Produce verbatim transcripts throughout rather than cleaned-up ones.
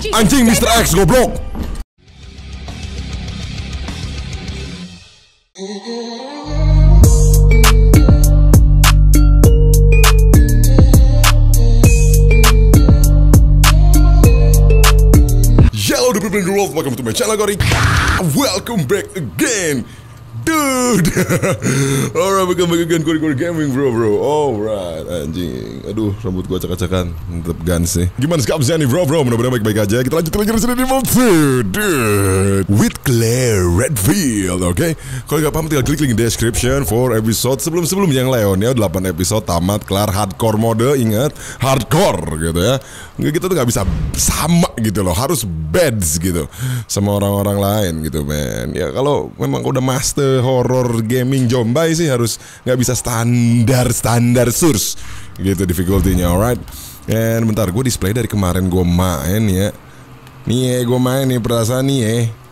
Anjing mister X goblok. Hello the people in the world, welcome to my channel Gorik. Welcome back again, dude. Alright, welcome back again, Gorik Gorik Gaming bro bro. Alright, anjing. Aduh, rambut gua acak-acakan. Tetep gans sih. Gimana skapsnya nih bro bro? Mudah-mudahan baik-baik aja. Kita lanjut lagi di Mode two, dude. With Claire Redfield, oke? Okay? Kalau nggak paham tinggal klik link description for episode sebelum-sebelum yang Leon ya. delapan episode tamat kelar hardcore mode, ingat hardcore gitu ya. Nggak, kita tuh nggak bisa sama gitu loh, harus beds gitu sama orang-orang lain gitu men. Ya kalau memang udah master horror gaming Jombay sih harus nggak bisa standar standar source gitu difficulty-nya, alright. And bentar, gue display dari kemarin gue main ya. Nih ya, gue main nih perasaan nih ya.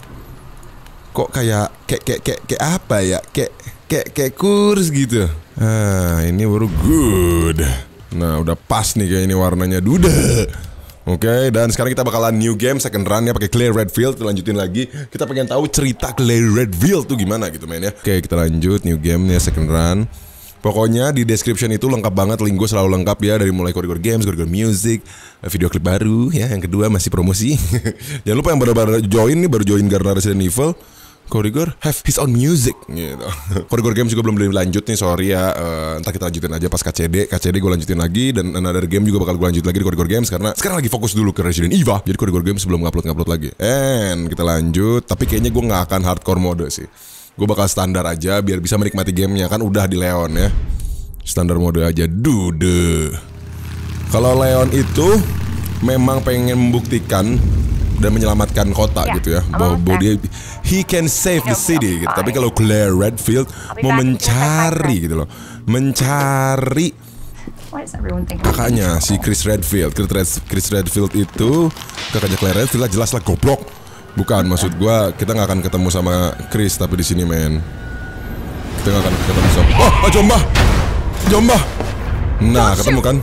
Kok kayak kayak kayak kayak, kayak apa ya? Kayak kayak kayak kurs gitu. Ah, ini baru good. Nah, udah pas nih kayak ini warnanya duda. Oke, okay, dan sekarang kita bakalan new game second run ya pakai Claire Redfield. Kita lanjutin lagi. Kita pengen tahu cerita Claire Redfield tuh gimana gitu men ya. Oke, okay, kita lanjut new game ya second run. Pokoknya di description itu lengkap banget, link gue selalu lengkap ya, dari mulai Gorik Gorik Games, Gorik Gorik Music, video klip baru ya. Yang kedua masih promosi. Jangan lupa yang baru-baru join nih, baru join karena Resident Evil, Gorik Gorik have his own music gitu. Gorik Gorik Games juga belum belum lanjut nih, sorry ya. Uh, entar kita lanjutin aja pas K C D. K C D gue lanjutin lagi, dan another game juga bakal gue lanjut lagi di Gorik Gorik Games karena sekarang lagi fokus dulu ke Resident Evil. Jadi Gorik Gorik Games belum ngupload ngupload lagi. And kita lanjut, tapi kayaknya gue nggak akan hardcore mode sih. Gue bakal standar aja biar bisa menikmati gamenya, kan udah di Leon ya. Standar mode aja, dude. Kalau Leon itu memang pengen membuktikan dan menyelamatkan kota yeah, gitu ya, bahwa dia he can save the city gitu. Tapi kalau Claire Redfield mau mencari gitu loh, mencari kakaknya si Chris Redfield. Chris Redfield itu kakaknya Claire Redfield, jelas lah goblok. Bukan, maksud gua kita nggak akan ketemu sama Chris tapi di sini men. Kita nggak akan ketemu sama oh, oh Jombah, Jombah. Nah ketemu kan.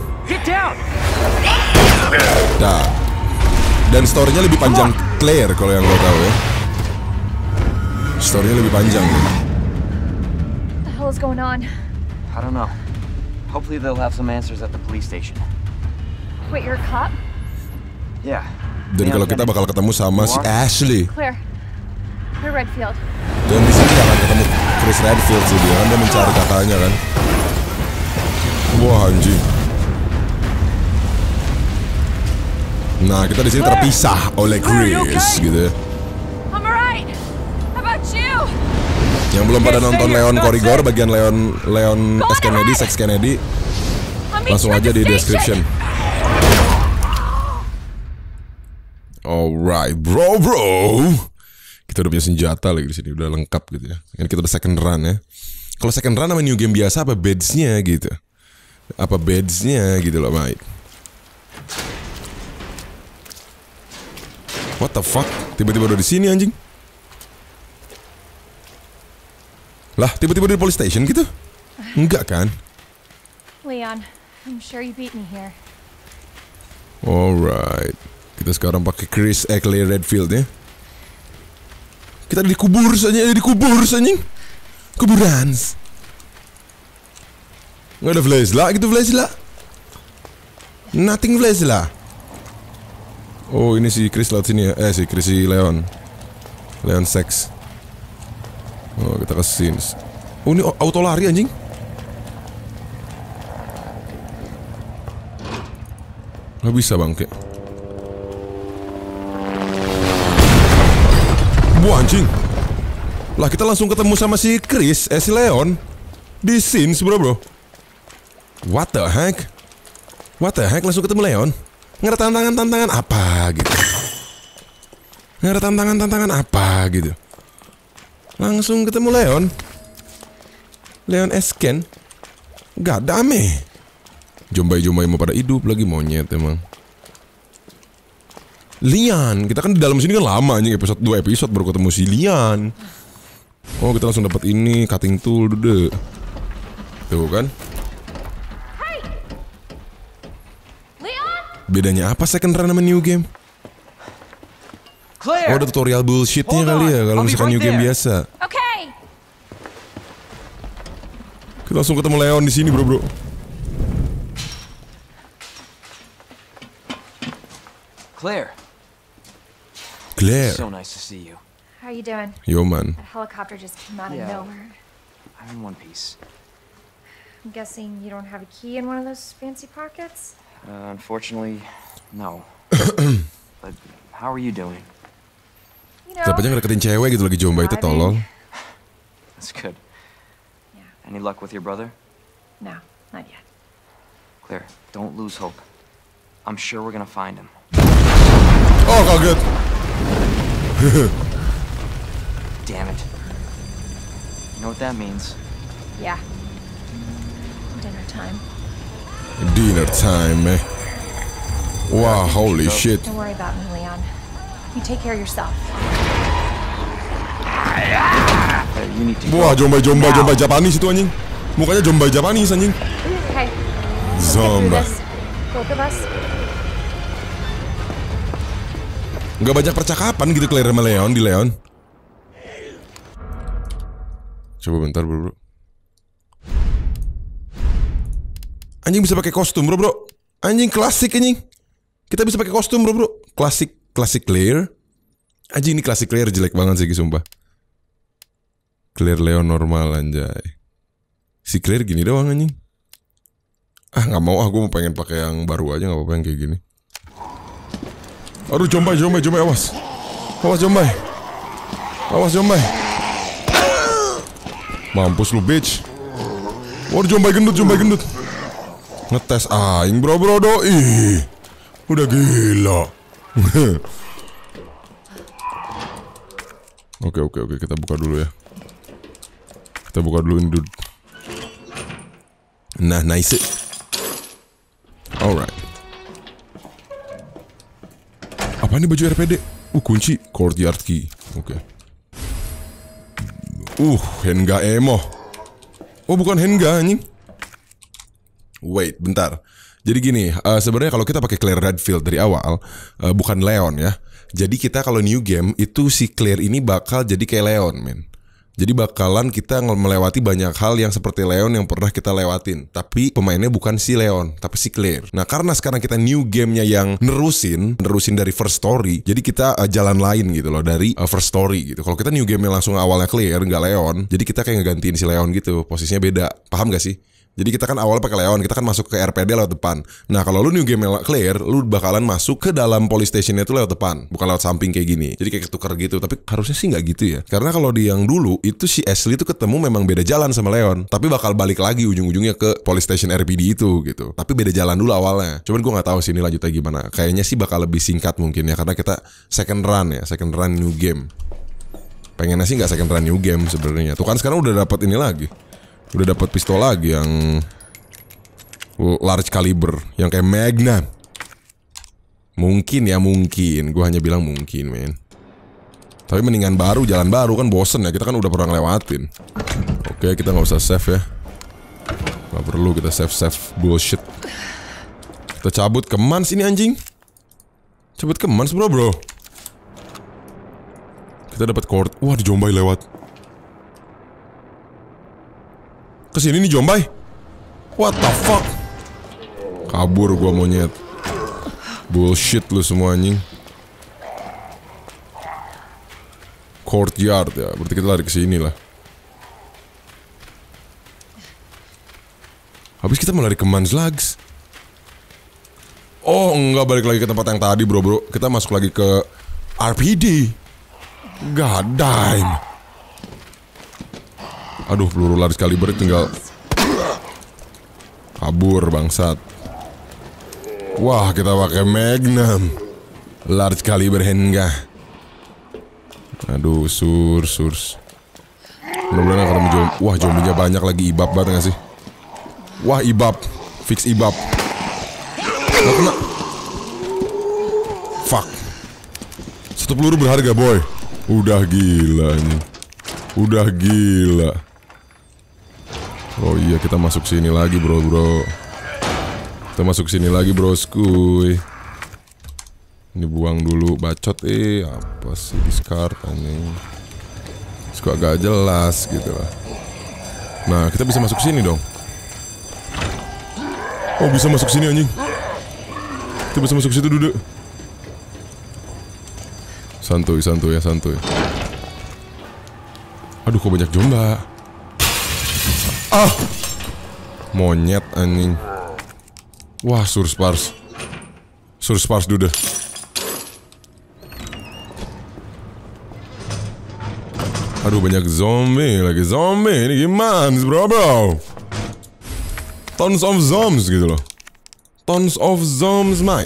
Dah. Dan story-nya lebih panjang Claire kalau yang lo tahu ya. Story-nya lebih panjang. What the hell is going on? I don't know. Hopefully they'll have some answers at the police station. Wait, you're a cop? Yeah. Dan kalau kita bakal ketemu sama si Ashley. Claire. Claire Redfield. Dan di sini akan ketemu Chris Redfield sih, dia kan dia mencari kakaknya kan. Wah anjing. Nah kita di sini terpisah oleh Chris gitu ya. I'm alright. How about you? Yang belum pada nonton Leon Korigor bagian Leon Leon S Kennedy, Sex Kennedy, langsung aja di description. Alright, bro, bro. Kita udah punya senjata lagi di sini, udah lengkap gitu ya. Ini kita udah second run ya. Kalau second run sama new game biasa apa beds-nya gitu? Apa beds-nya gitu loh, mate. What the fuck? Tiba-tiba udah di sini anjing. Lah, tiba-tiba di police station gitu? Enggak kan? Leon, I'm sure you beat me here. Alright. Kita sekarang pakai Chris eh, Claire Redfield ya. Kita dikubur saja, dikubur anjing. Kuburan. Nggak ada flash lah gitu, flash lah. Nothing flash lah. Oh ini si Chris lewat sini ya. Eh si Chris si Leon. Leon Sex. Oh kita ke sini. Oh ini auto lari anjing. Nggak bisa bangke. Wah anjing. Lah kita langsung ketemu sama si Chris, eh si Leon di scenes bro bro. What the heck? What the heck, langsung ketemu Leon? Nggak ada tantangan-tantangan apa gitu. Nggak ada tantangan-tantangan apa gitu. Langsung ketemu Leon. Leon Esken. Gak dame. Jombay-jombay mau pada hidup lagi, monyet emang. Lian, kita kan di dalam sini kan lama anjing, episode dua episode baru ketemu si Lian. Oh, kita langsung dapat ini cutting tool deh. Tuh kan. Leon? Bedanya apa second run sama new game? Oh, ada tutorial bullshitnya kali ya kalau misalkan new game biasa. Okay. Kita langsung ketemu Leon di sini, bro, bro. Claire. Claire. So nice to see you. How you doing? Yo, man. That helicopter just came out Yeah. of nowhere. I'm in one piece. I'm guessing you don't have a key in one of those fancy pockets? Uh, unfortunately, no. But how are you doing? You know, Siapa aja ngedeketin cewek gitu lagi Jomba itu tolol. That's good. Yeah. Any luck with your brother? No, not yet. Claire, don't lose hope. I'm sure we're gonna find him. Oh, kaget. Damn it. You know what that means? Yeah. Dinner time. Dinner time, eh. Wah, holy shit. Don't worry about me, Leon. You take care of yourself. Claire, you need to go. Wah, Jomba, Jomba, Now. Jomba Japanese itu anjing. Mukanya Jomba Japanese anjing. Okay. Let's get through Zomba. this. Both of us. Gak banyak percakapan gitu Claire sama Leon di Leon. Coba bentar, bro, bro. Anjing bisa pakai kostum, bro, bro. Anjing klasik anjing. Kita bisa pakai kostum, bro, bro. Klasik, klasik Claire. Anjing ini klasik Claire jelek banget sih, sumpah. Claire Leon normal anjay. Si Claire gini doang anjing. Ah, nggak mau ah, gue mau pengen pakai yang baru aja, nggak apa-apa yang kayak gini. Aduh, Jombai, Jombai, Jombai, awas. Awas, Jombai. Awas, Jombai. Mampus lu, bitch. Waduh, Jombai gendut, Jombai gendut. Ngetes aing, bro, bro, doi. Udah gila. Oke, oke, oke, kita buka dulu ya. Kita buka dulu ini, dude. Nah, nice. Alright. Apa nih baju R P D? Uh, kunci courtyard key. Oke. Okay. Uh, Henga emo. Oh, bukan Henga anjing. Wait, bentar. Jadi gini, uh, sebenarnya kalau kita pakai Claire Redfield dari awal, uh, bukan Leon ya. Jadi kita kalau new game itu si Claire ini bakal jadi kayak Leon, men. Jadi bakalan kita melewati banyak hal yang seperti Leon yang pernah kita lewatin. Tapi pemainnya bukan si Leon, tapi si Claire. Nah, karena sekarang kita new gamenya yang nerusin, nerusin dari first story, jadi kita uh, jalan lain gitu loh dari uh, first story gitu. Kalau kita new game yang langsung awalnya Claire, nggak Leon, jadi kita kayak ngegantiin si Leon gitu. Posisinya beda, paham gak sih? Jadi kita kan awalnya pakai Leon, kita kan masuk ke R P D lewat depan. Nah, kalau lu new game Claire, lu bakalan masuk ke dalam police stationnya itu lewat depan, bukan lewat samping kayak gini. Jadi kayak ketukar gitu, tapi harusnya sih nggak gitu ya. Karena kalau di yang dulu itu si Ashley itu ketemu memang beda jalan sama Leon, tapi bakal balik lagi ujung-ujungnya ke police station R P D itu gitu. Tapi beda jalan dulu awalnya. Cuman gue nggak tahu sih ini lanjutnya gimana. Kayaknya sih bakal lebih singkat mungkin ya, karena kita second run ya, second run new game. Pengennya sih nggak second run new game sebenarnya. Tuh kan sekarang udah dapat ini lagi. Udah dapat pistol lagi yang large caliber, yang kayak Magnum. Mungkin ya, mungkin. Gue hanya bilang mungkin, men. Tapi mendingan baru, jalan baru kan bosen ya. Kita kan udah pernah ngelewatin. Oke, kita nggak usah save ya. Nggak perlu kita save-save bullshit. Kita cabut ke Mans ini anjing. Cabut ke Mans, bro, bro. Kita dapat court. Wah, di Jombai lewat. Kesini nih Jombai. What the fuck? Kabur gua monyet. Bullshit lu semua anjing. Courtyard ya, berarti kita lari ke sini lah. Habis kita mau lari ke Manslags. Oh enggak, balik lagi ke tempat yang tadi bro bro. Kita masuk lagi ke R P D. God damn. Aduh, peluru large caliber tinggal kabur bangsat. Wah, kita pakai Magnum large caliber Henga. Aduh, sur sur. Mudah-mudahan kalau jom. Wah, zombinya banyak lagi, ibab banget gak sih? Wah, ibab, fix ibab. Gak kena. Fuck. Satu peluru berharga boy. Udah gila nih. Udah gila. Oh iya, kita masuk sini lagi bro bro. Kita masuk sini lagi brosku. Ini buang dulu, bacot eh apa sih discard anjing. Suka agak jelas gitu lah. Nah, kita bisa masuk sini dong. Oh, bisa masuk sini anjing. Kita bisa masuk situ duduk. Santuy, santuy ya, santuy. Aduh, kok banyak jomba. Ah, monyet anjing. Wah, surspars. Surspars dude. Aduh, banyak zombie lagi. Zombie ini gimana sih bro bro? Tons of zombies gitu loh. Tons of zombies mate.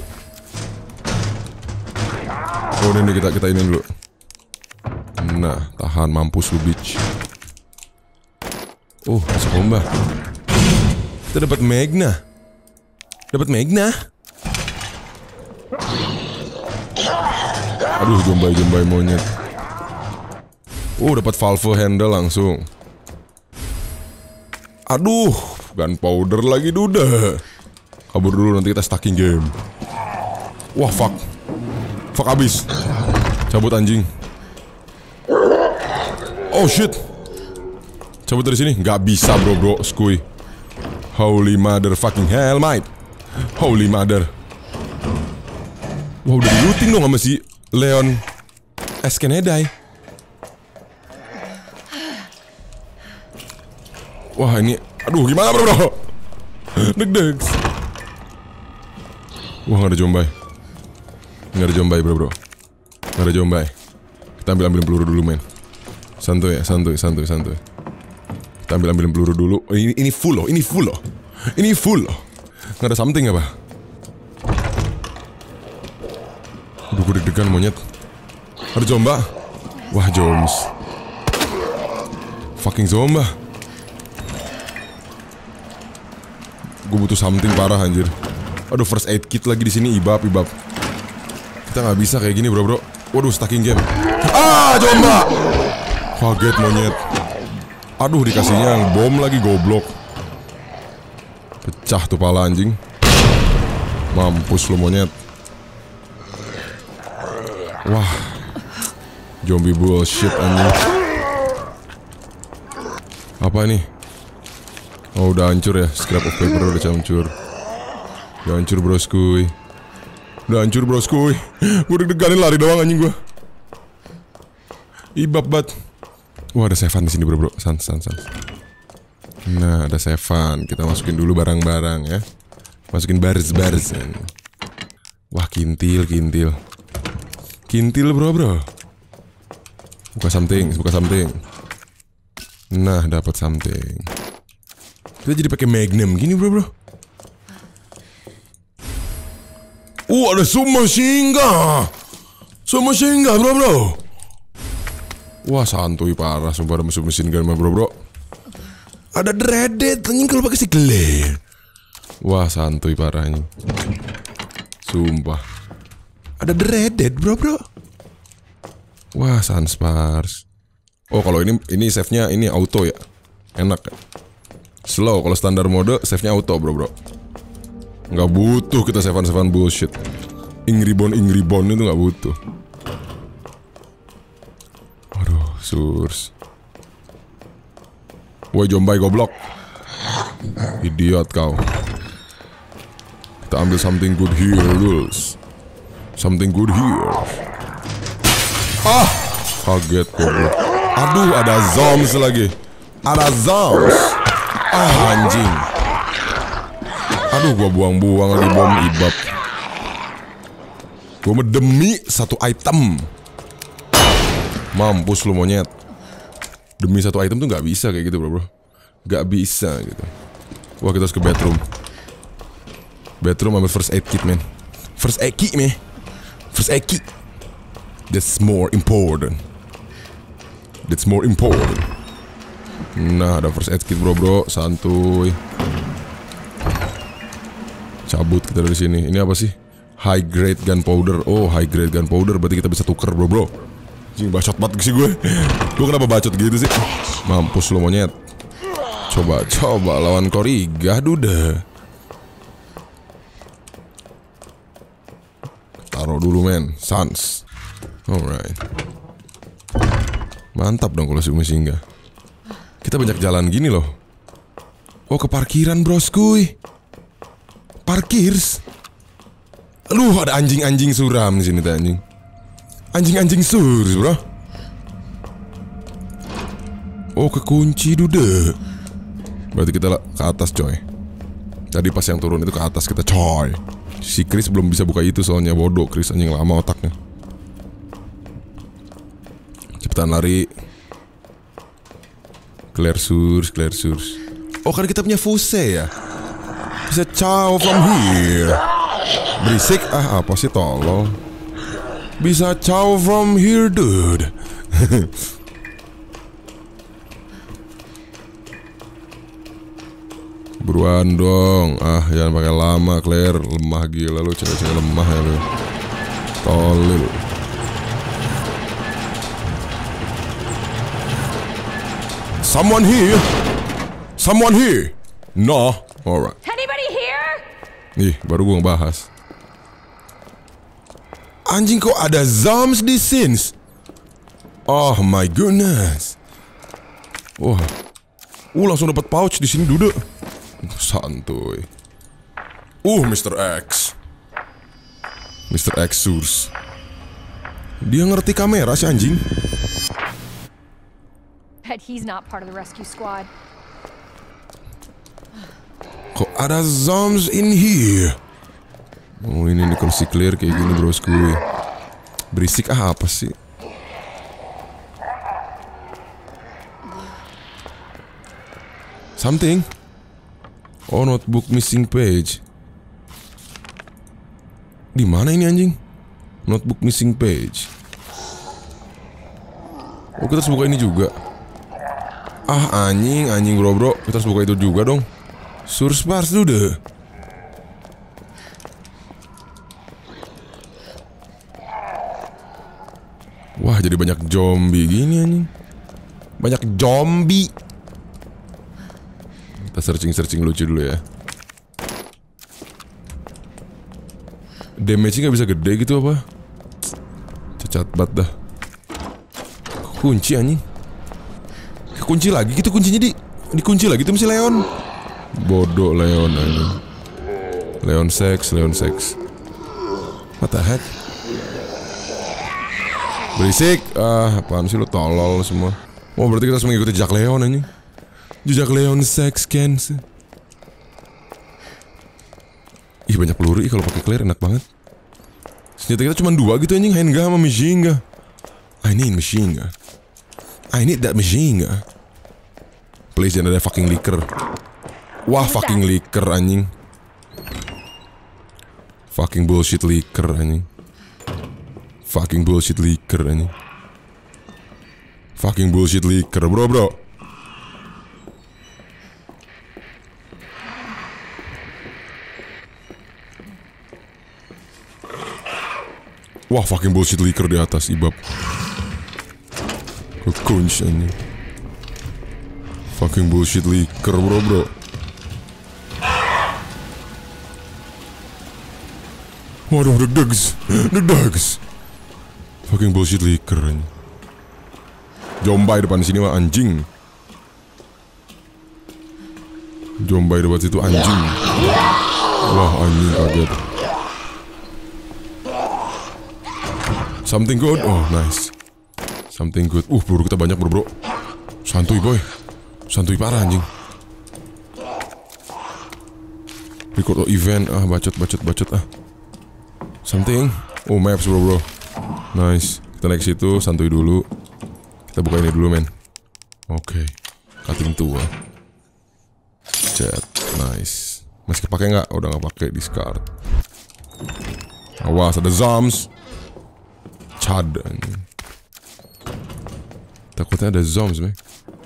Oh ini kita kita ini dulu. Nah, tahan mampus lu bitch. Oh, masuk lomba. Kita dapat Magna. Dapat Magna. Aduh, jombai-jombai monyet. Oh, dapat valve handle langsung. Aduh, gunpowder lagi duda. Kabur dulu nanti kita stacking game. Wah, fuck. Fuck abis. Cabut anjing. Oh shit. Cabut dari sini. Gak bisa bro bro. Skuy. Holy mother fucking hell mate. Holy mother. Wah, udah di looting dong sama si Leon S. Kennedy. Wah ini, aduh gimana bro bro? Deg-deg. Wah gak ada jombai. Gak ada jombai bro bro. Gak ada jombai. Kita ambil ambil peluru dulu men. Santuy ya, santuy, santuy, santuy. Kita ambil ambil peluru dulu. Oh, ini ini full loh, ini full loh, ini full loh. Gak ada something apa? Aduh gue deg-degan monyet. Ada jomba. Wah joms. Fucking zomba. Gue butuh something parah anjir. Aduh first aid kit lagi di sini ibab ibab. Kita nggak bisa kayak gini bro bro. Waduh stacking game. Ah jomba. Kaget monyet. Aduh dikasihnya yang bom lagi goblok. Pecah tuh pala anjing. Mampus lu monyet. Wah. Zombie bullshit anjing. Apa nih? Oh udah hancur ya, scrap of paper udah hancur. Udah hancur broskuy. Udah hancur broskuy. Gue deg-deganin lari doang anjing gue. Ibab bat. Wah ada Sevan di sini bro bro. Sans sans sans. Nah ada Sevan. Kita masukin dulu barang-barang ya. Masukin baris-baris. Wah kintil kintil. Kintil bro bro. Buka something, buka something. Nah dapat something. Kita jadi pakai Magnum gini bro bro. Uh ada Submachine-gun. Submachine-gun bro bro. Wah santuy parah. Sumpah ada Submachine-gun bro bro. Ada dreaded anjing kalau pakai si glare. Wah santuy parah anjing. Sumpah. Ada dreaded bro bro. Wah sunspars. Oh kalau ini ini save-nya ini auto ya. Enak ya. Slow, kalau standar mode save-nya auto bro bro. Nggak butuh kita save-an-save-an bullshit. Ingribon ingribon itu nggak butuh. Aduh, source. Woi jombai goblok. Idiot kau. Kita ambil something good here rules. Something good here. Ah, kaget goblok. Aduh, ada zombies lagi. Ada zombies. Ah anjing. Aduh gua buang-buang lagi bom ibab. Gua demi satu item. Mampus lu monyet. Demi satu item tuh gak bisa kayak gitu bro bro. Gak bisa gitu. Wah kita harus ke bedroom. Bedroom ambil first aid kit man. First aid kit man. First aid kit. That's more important. That's more important. Nah ada first aid kit bro bro. Santuy. Cabut kita dari sini. Ini apa sih? High grade gunpowder. Oh high grade gunpowder. Berarti kita bisa tuker bro bro. Jing bacot banget sih gue. Gue kenapa bacot gitu sih? Mampus lu monyet. Coba coba lawan Koriga duda. Taruh taruh dulu men. Sans. Alright. Mantap dong kalau suka singgah. Kita banyak jalan gini loh. Oh ke parkiran broskuy. Parkirs. Aduh ada anjing-anjing suram di sini tuh anjing. Anjing-anjing sur bro. Oh kekunci dude. Berarti kita ke atas coy. Tadi pas yang turun itu ke atas kita coy. Si Chris belum bisa buka itu soalnya bodoh Chris anjing lama otaknya. Cepetan lari. Clear source, clear source. Oh kan kita punya fuse ya. Bisa chow from here. Berisik ah apa sih tolong. Bisa chow from here dude. Buruan dong. Ah jangan pakai lama Claire. Lemah gila lu. Cewek-cewek lemah ya lu. Tolil. Someone here. Someone here. No. Alright. Anybody here? Ih baru gue ngebahas. Anjing kok ada zombies di scenes. Oh my goodness. Wah. Uh langsung dapat pouch di sini duduk. Santuy. Uh, mister X. mister X Source. Dia ngerti kamera si anjing. Bet he's not part of the rescue squad. Kok ada zombies in here? Oh ini nih kalau si clear kayak gini brosku. Berisik ah apa sih? Something. Oh notebook missing page. Di mana ini anjing? Notebook missing page. Oh kita harus buka ini juga. Ah anjing, anjing bro bro. Kita harus buka itu juga dong. Source bars dulu. Wah jadi banyak zombie gini anjing. Banyak zombie. Kita searching-searching lucu dulu ya. Damage-nya gak bisa gede gitu apa? Cacat banget dah. Kunci anjing. Kunci lagi gitu kuncinya di dikunci lagi tuh si Leon. Bodoh Leon anjing. Leon sex, Leon sex. What the heck? Berisik. Ah, apaan sih lu tolol semua. Oh, berarti kita harus mengikuti jejak Leon anjing. Jejak Leon sex cans. Ih banyak peluru ih kalau pakai clear enak banget. Senjata kita cuma dua gitu anjing, handgun sama machine gun. I need machine gun. I need that machine gun. Please jangan ada fucking liquor. Wah fucking liquor anjing. Fucking bullshit liquor anjing. Fucking bullshit liquor anjing. Fucking bullshit liquor bro bro. Wah fucking bullshit liquor di atas ibab. Kekunci anjing. Fucking bullshit liquor bro bro. Waduh deg-degs. Deg-degs. Fucking bullshit liquor anjing. Jombai depan sini mah anjing. Jombai depan situ anjing. Wah anjing kaget. Something good, oh nice. Something good. Uh peluru kita banyak bro bro. Santuy boy. Santuy parah anjing. Record oh, event. Ah bacot bacot bacot ah. Something. Oh maps bro bro. Nice. Kita naik situ santuy dulu. Kita buka ini dulu men. Oke okay. Cutting tua. Chat. Nice. Masih kepake nggak? Udah nggak pakai discard. Awas ada zombies. Cad anjing. Takutnya ada zombies men.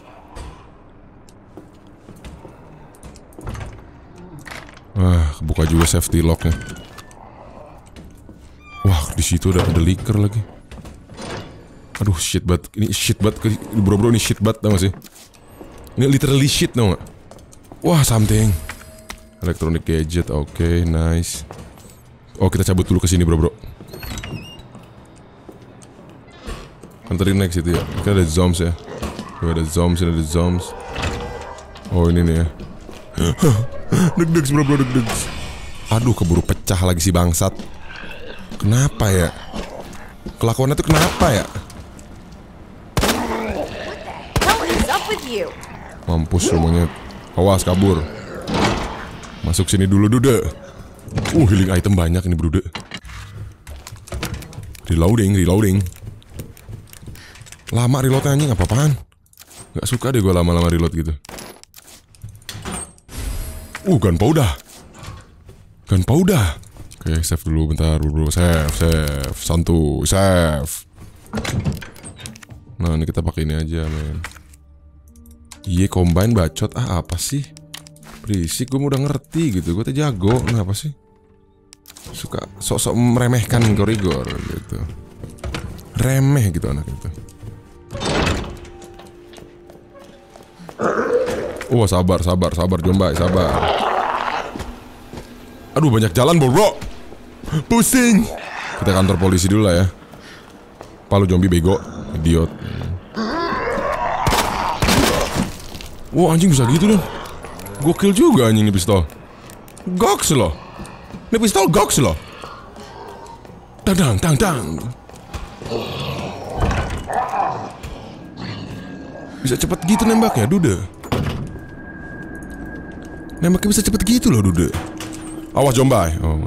Ah, kebuka juga safety locknya. Wah, di situ ada ada liquor lagi. Aduh, shit banget. Ini shit banget. Bro bro ini shit banget tau gak sih? Ini literally shit tau gak? Wah, something. Electronic gadget, oke, okay, nice. Oh, kita cabut dulu ke sini bro bro. anterin naik situ ya. Kan ada zombies ya. Tuh, ada zombies, ada zombies. Oh ini nih ya. Deg-deg bro, bro, deg-deg. Aduh, keburu pecah lagi si bangsat. Kenapa ya? Kelakuannya tuh kenapa ya? Mampus semuanya. Awas kabur. Masuk sini dulu Dude. Uh, healing item banyak ini Brude. Reloading, reloading. Lama reloadnya anjing, apa-apaan? Gak suka deh gue lama-lama reload gitu. Uh, gunpowder. Gunpowder. Oke, save dulu bentar bro. Save, save. Santuy, save. Nah, ini kita pakai ini aja, men. Iya, combine bacot. Ah, apa sih? Berisik, gue udah ngerti gitu. Gue tuh jago. Kenapa sih? Suka sok-sok meremehkan Korigor gitu. Remeh gitu anak itu. Oh, sabar, sabar, sabar Jombai, sabar. Aduh, banyak jalan bro. Pusing. Kita kantor polisi dulu lah ya. Palu zombie bego, idiot. Wow, anjing bisa gitu dong. Gokil juga anjing ini pistol. Goks loh. Ini pistol goks loh. Tang tang tang. Bisa cepet gitu nembaknya, Dude. Nembaknya bisa cepet gitu loh, Dude. Awas Jombai. Oh.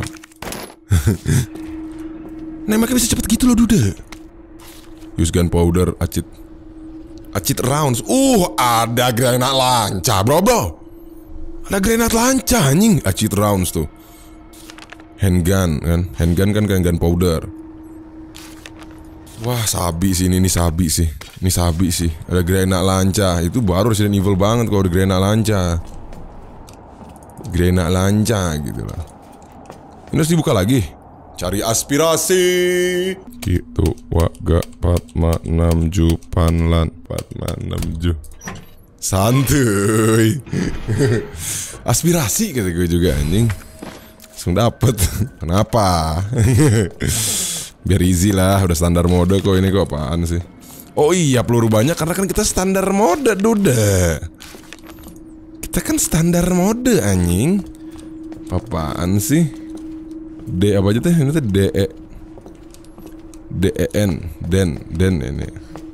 Nembaknya bisa cepet gitu loh, Dude. Use gunpowder, acit. Acit rounds. Uh, ada granat lanca, bro, bro. Ada granat lanca anjing. Acit rounds tuh. Handgun kan, handgun kan kan gunpowder. Wah, sabi sih ini, ini sabi sih. Ini sabi sih. Ada granat lanca. Itu baru Resident Evil banget kalau ada granat lanca. Granat lanca gitu lah. Ini harus dibuka lagi. Cari aspirasi. Gitu, waga patma enam ju panlan patma enam ju. Santuy. Aspirasi kata gue juga anjing. Langsung dapet. Kenapa? Biar easy lah, udah standar mode kok ini kok apaan sih? Oh iya, peluru banyak karena kan kita standar mode, Dude. Kita kan standar mode anjing. Apaan sih? D apa aja teh? Ini teh D E D E N Den Den ini.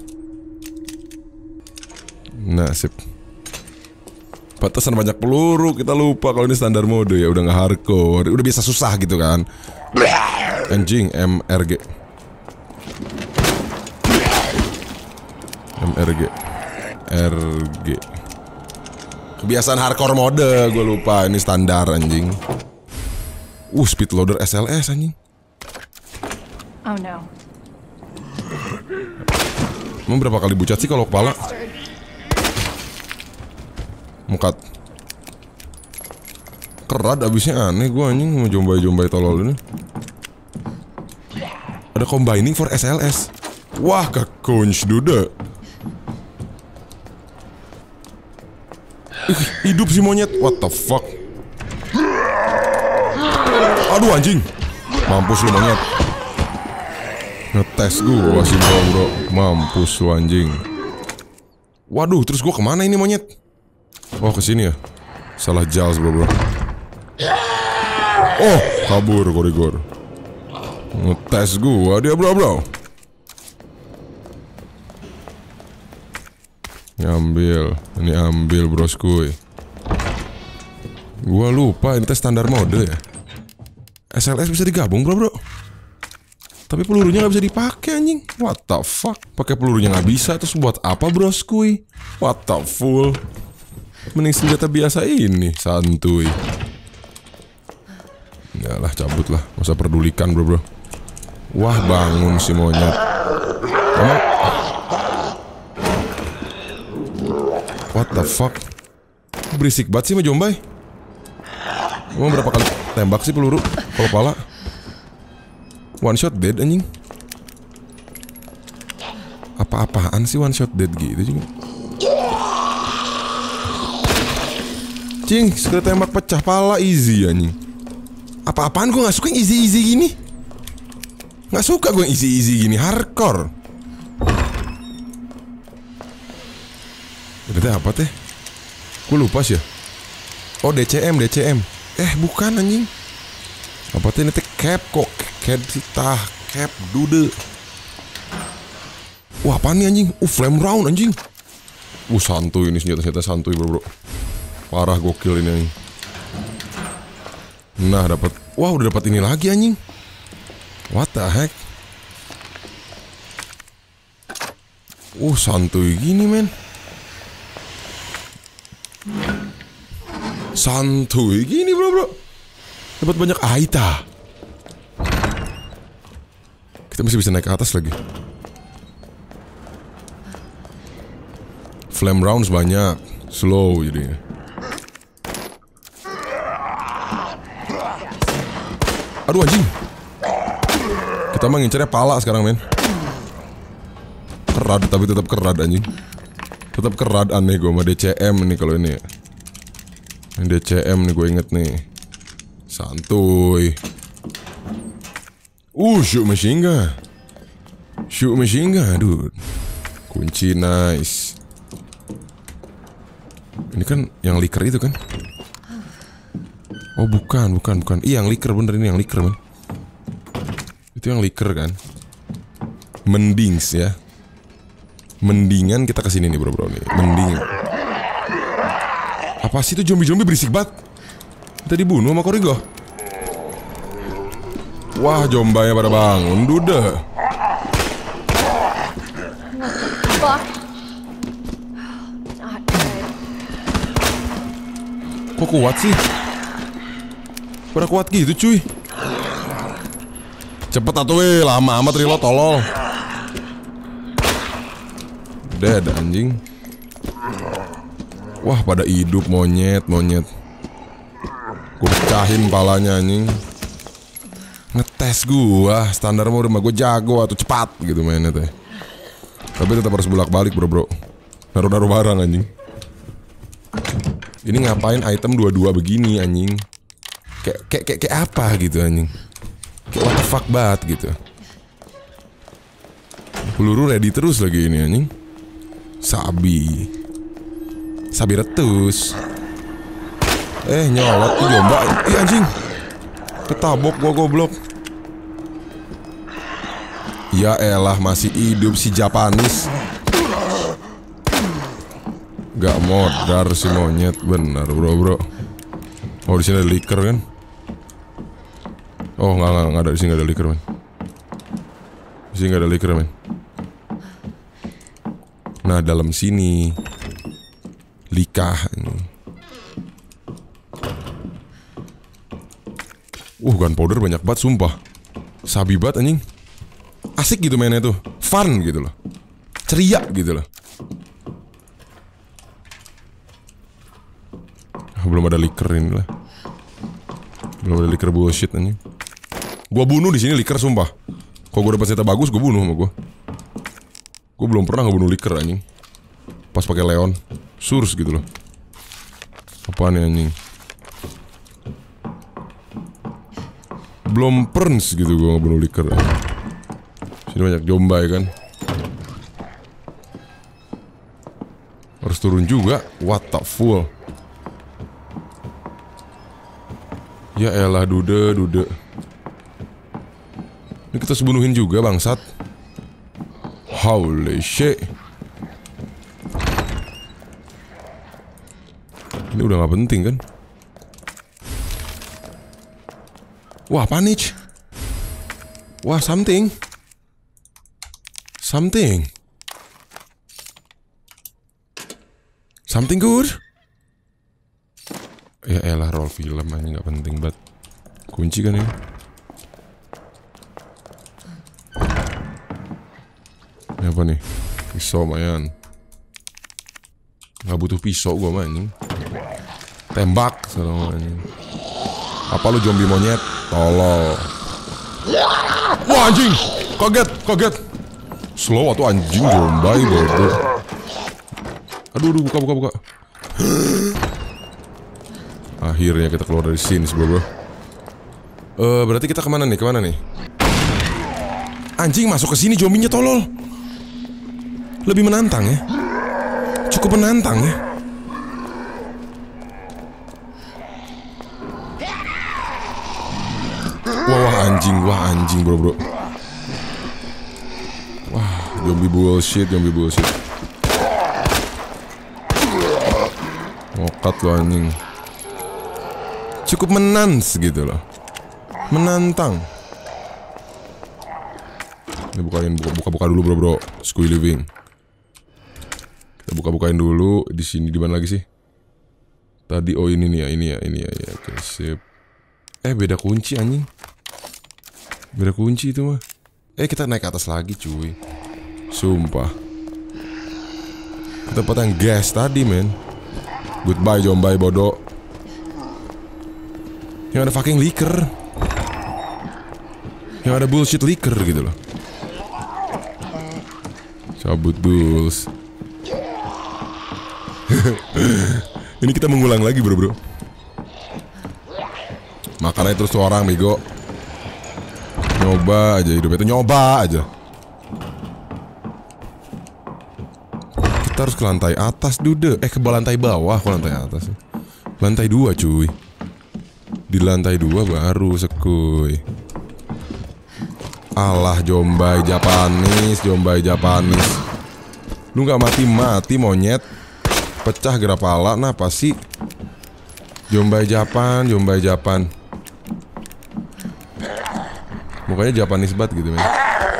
Nah, sip. Batasan banyak peluru, kita lupa kalau ini standar mode ya, udah nggak hardcore, udah biasa susah gitu kan. Anjing, M R G. M R G. R G. Kebiasaan hardcore mode, gue lupa ini standar anjing. Uh, speed loader S L S anjing. Oh no. Emang berapa kali bucat sih kalau kepala? Mukat. Kerat abisnya aneh gue anjing mau jombai-jombai tolol ini. Ada combining for S L S. Wah, kekunci Dude. Ih, hidup si monyet. What the fuck? Aduh anjing. Mampus lu monyet. Ngetes gua sih bro, bro. Mampus lu anjing. Waduh, terus gua kemana ini monyet? Oh, kesini ya. Salah jauh bro, bro. Oh, kabur Korigor. Ngetes gua dia bro, bro. Ngambil, ini ambil brosku. Gua lupa ini tes standar mode ya. S L S bisa digabung bro bro. Tapi pelurunya nggak bisa dipakai anjing. What the fuck? Pakai pelurunya nggak bisa, terus buat apa brosku? What the full? Mending senjata biasa ini, santuy. Ya lah, cabut lah, nggak usah pedulikan bro bro. Wah, bangun si monyet. Emang what the fuck? Berisik banget sih sama Jombai. Emang berapa kali tembak sih peluru kalau kepala? One shot dead anjing. Apa-apaan sih one shot dead gitu juga. Cing, sekali tembak pecah pala easy anjing. Apa-apaan gue gak suka yang easy-easy gini. Gak suka gue yang easy-easy gini, hardcore. Itu apa teh? Gue lupa sih ya. Oh D C M, D C M. Eh bukan anjing. Apa teh ini teh cap kok. Cap tah, cap dude. Wah apaan nih anjing? Uh flame round anjing. Uh santuy ini senjata-senjata santuy bro bro. Parah gokil ini anjing. Nah dapat. Wah udah dapat ini lagi anjing. What the heck? Uh santuy gini men. Santuy gini bro bro. Dapat banyak aita. Kita masih bisa naik ke atas lagi. Flame rounds banyak. Slow jadinya. Aduh anjing. Kita mah ngincernya pala sekarang men. Kerad tapi tetap kerad anjing. Tetap kerad aneh gue sama D C M nih kalau ini ya. Ini D C M nih gue inget nih. Santuy. Uh shoot machine gun. Shoot machine gun dude. Kunci nice. Ini kan yang liker itu kan. Oh bukan bukan bukan. Iya yang liker bener ini yang liker man. Itu yang liker kan. Mendings ya. Mendingan kita kesini nih bro bro nih. Mending. Apa sih itu zombie-zombie berisik banget. Kita dibunuh sama Korigo. Wah jombanya pada bangun duda. Kok kuat sih? Pada kuat gitu cuy. Cepet atuh weh, lama amat reload tolol. Dead anjing. Wah pada hidup monyet monyet. Gue pecahin palanya anjing. Ngetes gua, standar mah udah mah gue jago atau cepat gitu mainnya teh. Tapi tetap harus bolak balik bro bro. Naruh-naruh barang anjing. Ini ngapain item dua-dua begini anjing? Kayak kayak kayak kayak apa gitu anjing? Kayak what the fuck banget gitu. Peluru ready terus lagi ini anjing. Sabi. Sabi retus. Eh nyolot tuh jomba. Ih anjing. Ketabok gua goblok. Ya elah masih hidup si Japanis. Gak modar si monyet bener bro bro. Oh di sini ada liker kan? Oh nggak nggak nggak ada di sini nggak ada liker man. Di sini nggak ada liker man. Nah dalam sini likah ini. Uh gunpowder banyak banget sumpah. Sabi banget anjing. Asik gitu mainnya tuh. Fun gitu loh. Ceria gitu loh. Belum ada liker ini lah. Belum ada liker bullshit anjing. Gua bunuh di sini liker sumpah. Kalau gua dapat senjata bagus gua bunuh sama gua. Gua belum pernah ngebunuh liker anjing. Pas pakai Leon, Source gitu loh. Apaan nih anjing? Belum pernah gitu gua ngebunuh liker. Sini banyak jombai kan. Harus turun juga. What the full. Ya elah dude, dude. Ini kita sebunuhin juga bangsat. Holy shit. Ini udah gak penting kan. Wah panik. Wah something. Something. Something good. Ya elah roll film aja gak penting banget. Kunci kan ini. Ini apa nih? Pisau mayan. Gak butuh pisau gua mah anjing. Tembak sama anjing. Apa lu zombie monyet? Tolol. Wah anjing. Kaget, kaget. Slow atau anjing jombai bodoh. Aduh, aduh buka buka buka. Akhirnya kita keluar dari sini bro. Uh, berarti kita kemana nih? Kemana nih? Anjing masuk ke sini zombinya tolol. Lebih menantang ya. cukup menantang ya. Wah, wah anjing, wah anjing bro bro. Wah, zombie bullshit, zombie bullshit. Ngokat lo anjing. Cukup menans gitu loh. Menantang. Ini bukain buka-buka dulu bro bro. Squee living. Kita buka-bukain dulu di sini. Di mana lagi sih? Tadi oh ini nih ya, ini ya, ini ya, ya. Oke, sip. Eh beda kunci anjing. Beda kunci itu mah. Eh kita naik ke atas lagi cuy. Sumpah. Ke tempat yang gas tadi men. Goodbye Jombai bodoh. Yang ada fucking liquor. Yang ada bullshit liquor gitu loh. Cabut bulls. Ini kita mengulang lagi bro bro. Makannya terus orang bego. Nyoba aja hidup itu, nyoba aja. Kita harus ke lantai atas dude. Eh ke lantai bawah, ke lantai atas. Lantai dua cuy. Di lantai dua baru sekuy. Alah Jombai Japanis, Jombai Japanis. Lu gak mati-mati monyet. Pecah gerak pala, napa sih? Jombai Japan, Jombai Japan. Mukanya Japanis banget gitu men.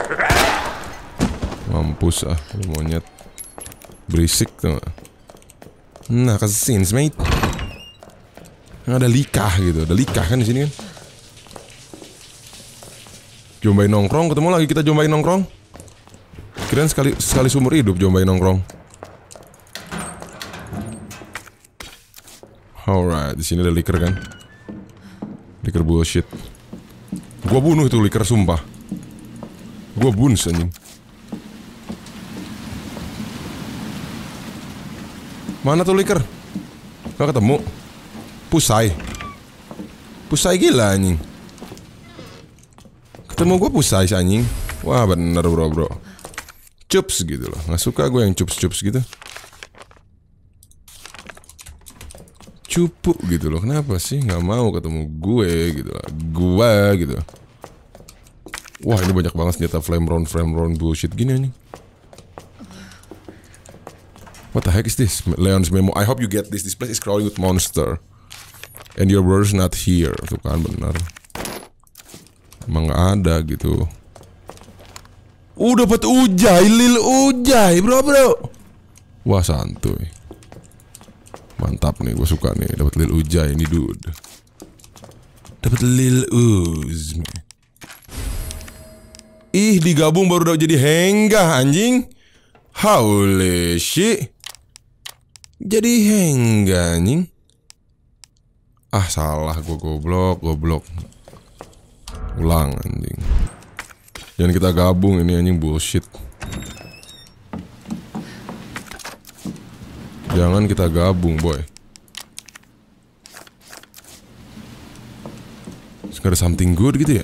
Mampus ah, monyet. Berisik tuh. Nah kesini mate. Ada likah gitu, ada likah kan di sini kan. Jombai nongkrong, ketemu lagi kita Jombai nongkrong. Kirain sekali sekali seumur hidup Jombai nongkrong. Alright, di sini ada liquor kan. Liquor bullshit. Gua bunuh itu liquor sumpah. Gua bunuh anjing. Mana tuh liquor? Gak ketemu. Pusai. Pusai gila anjing. Ketemu gue pusai anjing. Wah bener bro bro. Cups gitu loh. Gak suka gue yang cups-cups gitu. Cupu gitu loh. Kenapa sih gak mau ketemu gue gitu loh. Gue gitu. Wah ini banyak banget senjata flame round flame round bullshit gini anjing. What the heck is this? Leon's memo. I hope you get this. This place is crawling with monster. And your brother's not here. Tuh kan benar. Emang gak ada gitu. Uh dapat ujai, lil ujai bro bro. Wah santuy. Mantap nih, gue suka nih. Dapat lil ujai ini dude. Dapat lil uz. Ih digabung baru udah jadi henggah anjing. Holy shit. Jadi henggah anjing. Ah salah gue goblok, goblok. Ulang anjing. Jangan kita gabung ini anjing bullshit. Jangan kita gabung boy. Sekarang ada something good gitu ya.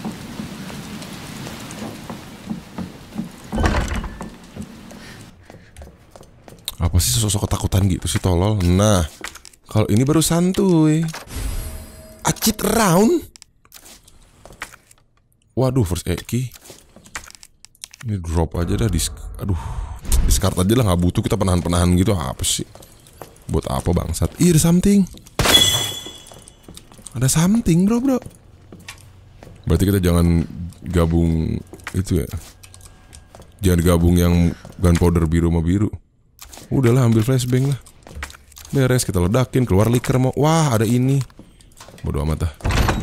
Apa sih sosok ketakutan gitu sih tolol. Nah kalau ini baru santuy. A cheat round. Waduh first aid key. Ini drop aja dah. Dis Aduh discard aja lah, gak butuh kita penahan-penahan gitu. Apa sih? Buat apa bangsat? Ih ada something. Ada something bro bro. Berarti kita jangan gabung itu ya. Jangan gabung yang gunpowder biru sama biru. Udahlah ambil flashbang lah. Beres kita ledakin, keluar liquor mau. Wah ada ini. Bodoh amat dah.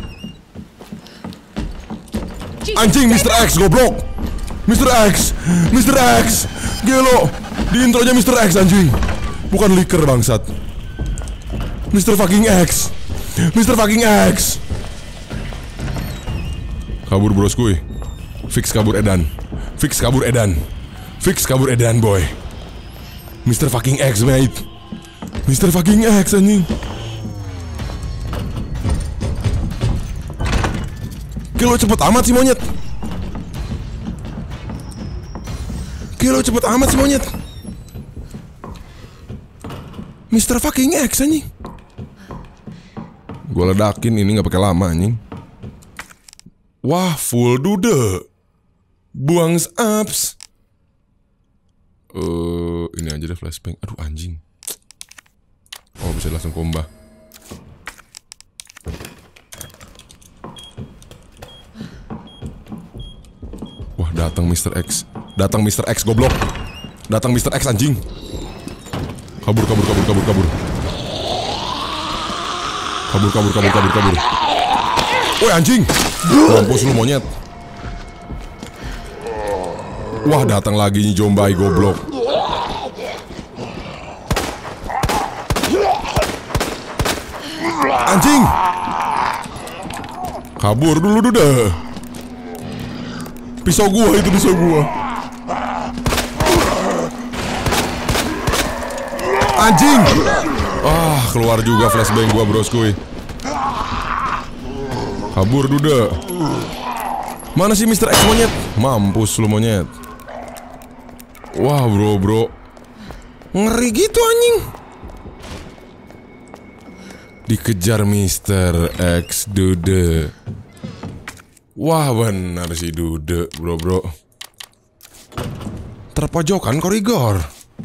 Anjing mister X goblok. mister X, mister X, gelo. Di intronya mister X anjing. Bukan liquor bangsat. mister fucking X, mister fucking X. Kabur brosku. Fix kabur edan. Fix kabur edan. Fix kabur edan boy. mister fucking X mate. mister fucking X anjing. Gelo cepet amat sih monyet. Gelo cepet amat sih monyet. Mister fucking X anjing. Gue ledakin ini nggak pakai lama anjing. Wah, full dude. Buang ups. Eh, uh, ini aja deh flashbang. Aduh anjing. Oh, bisa langsung komba. Wah, datang Mister X. Datang Mister X goblok. Datang Mister X anjing. Kabur, kabur, kabur, kabur, kabur. Kabur, kabur, kabur, kabur, kabur. Woi anjing. Mampus lu monyet. Wah, datang lagi nih Jombai goblok. Anjing. Kabur dulu duda. Pisau gua itu, pisau gua. Anjing. Ah, keluar juga flashbang gua brosku. Kabur duda. Mana sih Mister X monyet? Mampus lu monyet. Wah bro bro, ngeri gitu anjing. Dikejar Mister X dude. Wah benar sih dude bro bro. Terpojokan koridor.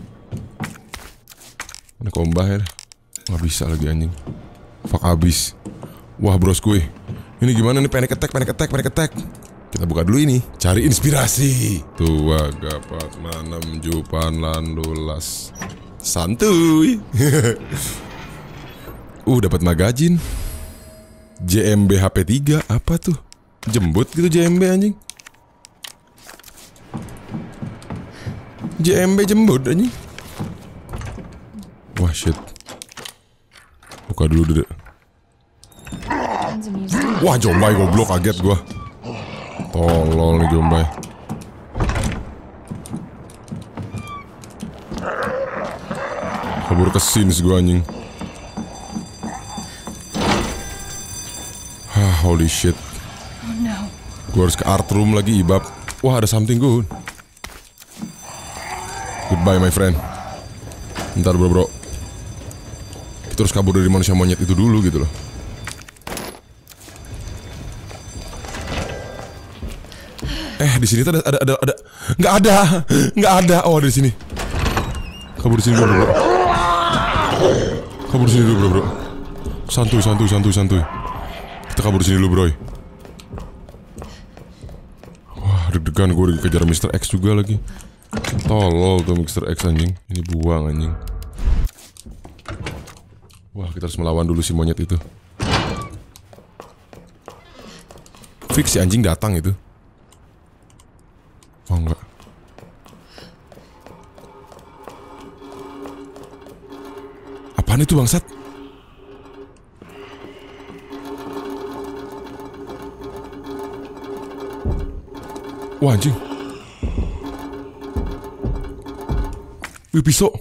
Ini kombah ya. Nggak bisa lagi anjing. Fuck abis. Wah brosku, ini gimana nih, panic attack, panic attack, panic attack. Kita buka dulu ini, cari inspirasi. Tua gapat manam jupan landulas. Santuy. Uh, dapat magazin. J M B H P tiga, apa tuh? Jembut gitu J M B anjing. J M B jembut anjing. Wah shit. Buka dulu deh. Wah Jombai goblok, kaget gua. Tolol nih Jombai. Kabur ke scenes gua anjing. Hah, holy shit. Oh no. Gua harus ke art room lagi ibab. Wah ada something good. Goodbye my friend. Bentar bro bro. Kita harus kabur dari manusia monyet itu dulu gitu loh. Eh di sini tuh ada ada ada ada nggak ada nggak ada. Oh ada di sini. Kabur di sini dulu bro. Kabur di sini dulu bro bro. Santuy santuy santuy santuy. Kita kabur di sini dulu bro. Wah deg-degan gue dikejar Mister X juga lagi. Tolol tuh Mister X anjing. Ini buang anjing. Wah kita harus melawan dulu si monyet itu. Fix si anjing datang itu. Oh enggak. Apaan itu bangsat? Wah anjing. Wih pisau.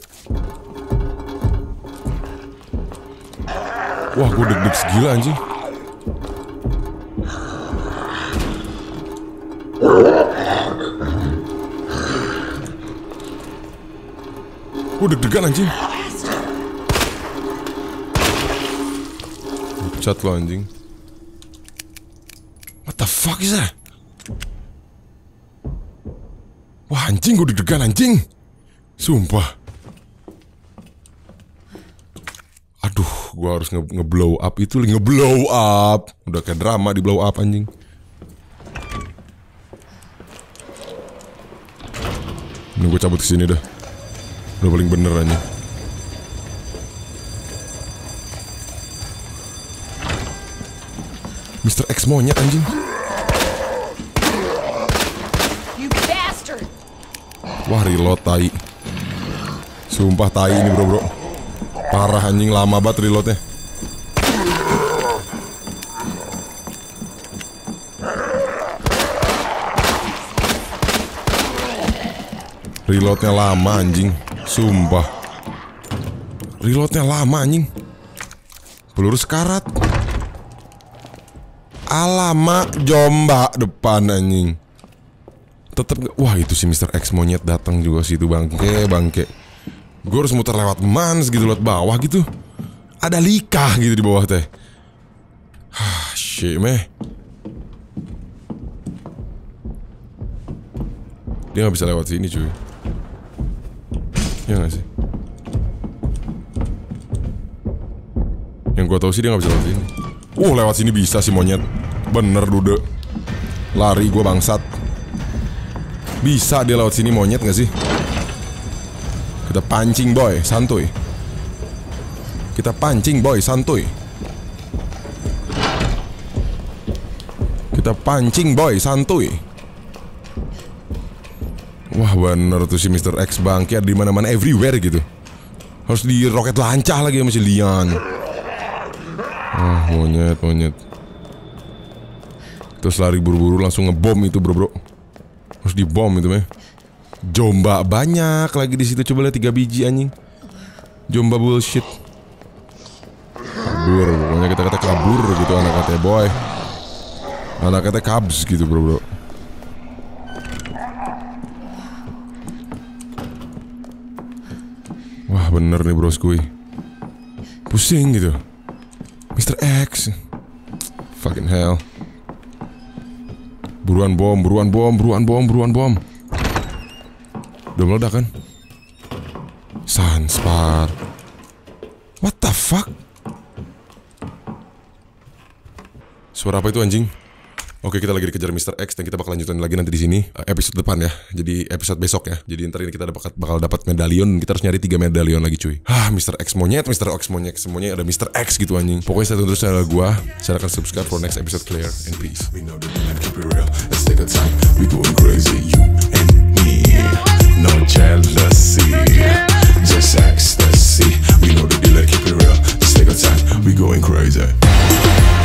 Wah gue deg-deg segila anjing. Gue deg-degan anjing. Pecat lo anjing. What the fuck is that? Wah anjing gue deg-degan anjing. Sumpah. Aduh gue harus nge-blow nge up itu. Nge-blow up. Udah kayak drama di blow up anjing. Ini gue cabut kesini dah. Udah paling bener aja. Mister X monyet anjing. Wah reload tai. Sumpah tai ini bro bro. Parah anjing, lama banget reloadnya. Reloadnya lama anjing. Sumpah. Reloadnya lama anjing. Peluru sekarat. Alamak Jomba depan anjing. Tetep. Wah itu si Mister X monyet datang juga situ bangke bangke. Gue harus muter lewat Mans gitu, lewat bawah gitu. Ada likah gitu di bawah teh. Hah, shit meh. Dia gak bisa lewat sini cuy. Iya gak sih? Yang gue tau sih dia gak bisa lewat sini. Uh, lewat sini bisa sih monyet. Bener dude. Lari gue bangsat. Bisa dia lewat sini monyet gak sih? Kita pancing boy, santuy. Kita pancing boy, santuy. Kita pancing boy, santuy. Wah bener tuh si mister X bangke ada di mana-mana everywhere gitu. Harus di roket lancah lagi sama si Lian. Ah monyet monyet. Terus lari buru-buru langsung ngebom itu bro bro. Harus dibom itu meh. Jomba banyak lagi di situ, coba lihat tiga biji anjing. Jomba bullshit. Kabur, pokoknya kita kata kabur gitu anak katanya boy. Anak katanya kabs gitu bro bro. Wah bener nih broskui. Pusing gitu mister X. Fucking hell. Buruan bom, buruan bom, buruan bom, buruan bom. Udah meledak kan? Sunspar. What the fuck? Suara apa itu anjing? Oke, kita lagi dikejar mister X dan kita bakal lanjutin lagi nanti di sini episode depan ya. Jadi episode besok ya. Jadi ntar ini kita bakal, bakal dapat medalion. Kita harus nyari tiga medalion lagi cuy. Ah, mister X monyet, mister X monyet, semuanya ada mister X gitu anjing. Pokoknya stay tune terus channel gua. Silahkan subscribe for next episode clear and peace. We know that we keep it real. Let's take our time. We going crazy, you and me. No jealousy, just ecstasy. We know the deal, keep it real. Let's take our time. We going crazy.